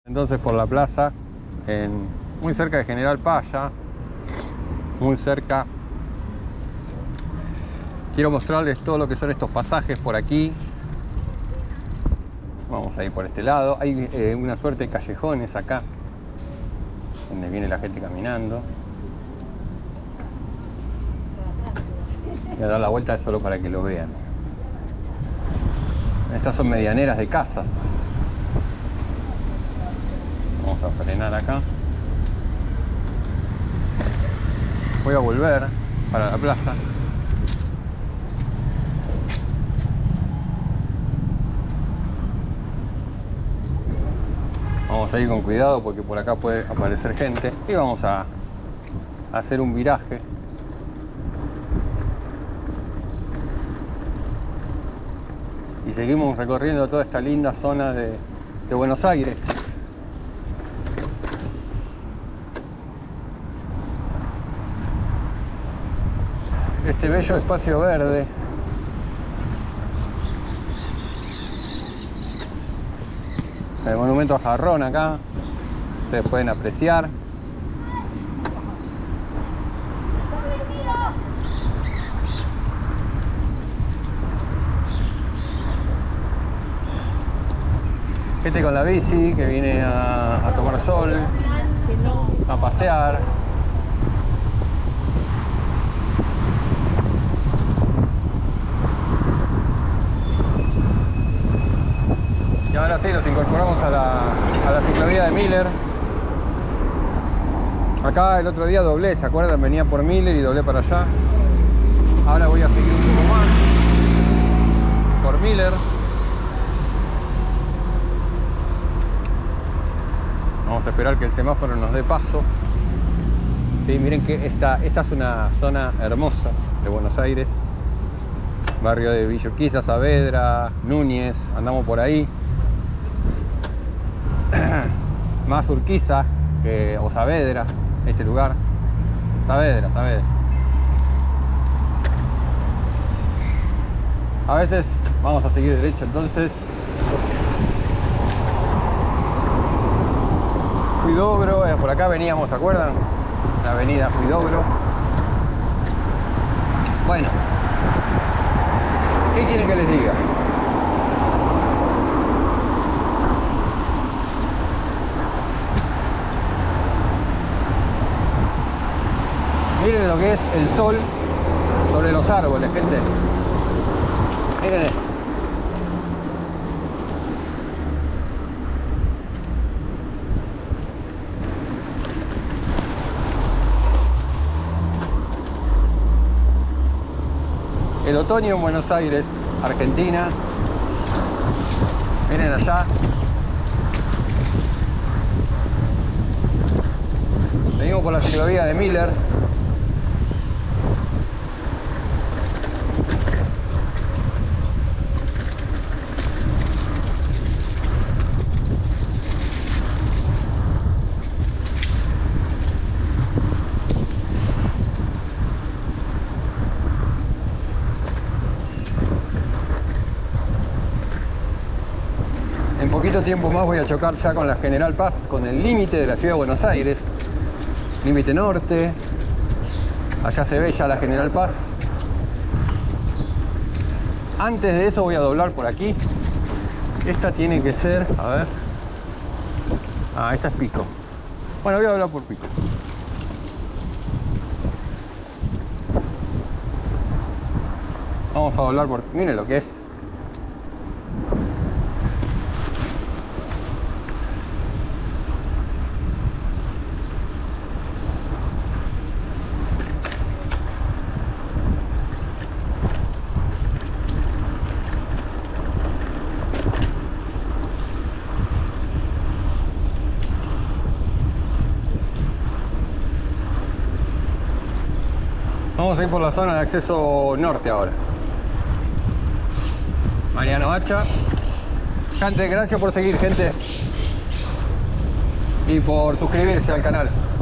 Entonces por la plaza, muy cerca de General Paya, muy cerca. Quiero mostrarles todo lo que son estos pasajes por aquí. Vamos a ir por este lado. Hay una suerte de callejones acá, donde viene la gente caminando. Voy a dar la vuelta solo para que lo vean. Estas son medianeras de casas. Vamos a frenar acá. Voy a volver para la plaza. Vamos a ir con cuidado porque por acá puede aparecer gente. Y vamos a hacer un viraje. Y seguimos recorriendo toda esta linda zona de Buenos Aires. Este bello espacio verde. El monumento a Jarrón acá. Ustedes pueden apreciar. Gente con la bici que viene a tomar sol, a pasear. Y ahora sí nos incorporamos a la ciclovía de Miller. Acá el otro día doblé, ¿se acuerdan? Venía por Miller y doblé para allá. Ahora voy a seguir un poco más por Miller. Vamos a esperar que el semáforo nos dé paso. Sí, miren que esta es una zona hermosa de Buenos Aires. Barrio de Villa Urquiza, Saavedra, Núñez, andamos por ahí. Más Urquiza o Saavedra, este lugar. Saavedra. A veces vamos a seguir derecho entonces. Huidobro, por acá veníamos, ¿se acuerdan? La avenida Huidobro. Bueno, ¿qué quieren que les diga? Miren lo que es el sol sobre los árboles, gente. Miren esto. El otoño en Buenos Aires, Argentina. Miren allá. Venimos por la ciclovía de Miller. En poquito tiempo más voy a chocar ya con la General Paz, con el límite de la ciudad de Buenos Aires. Límite norte. Allá se ve ya la General Paz. Antes de eso voy a doblar por aquí. Esta tiene que ser, a ver. Ah, esta es Pico. Bueno, voy a doblar por Pico. Vamos a doblar por... Miren lo que es. Vamos a ir por la zona de acceso norte ahora. Mariano Hacha. Gente, gracias por seguir, gente. Y por suscribirse al canal.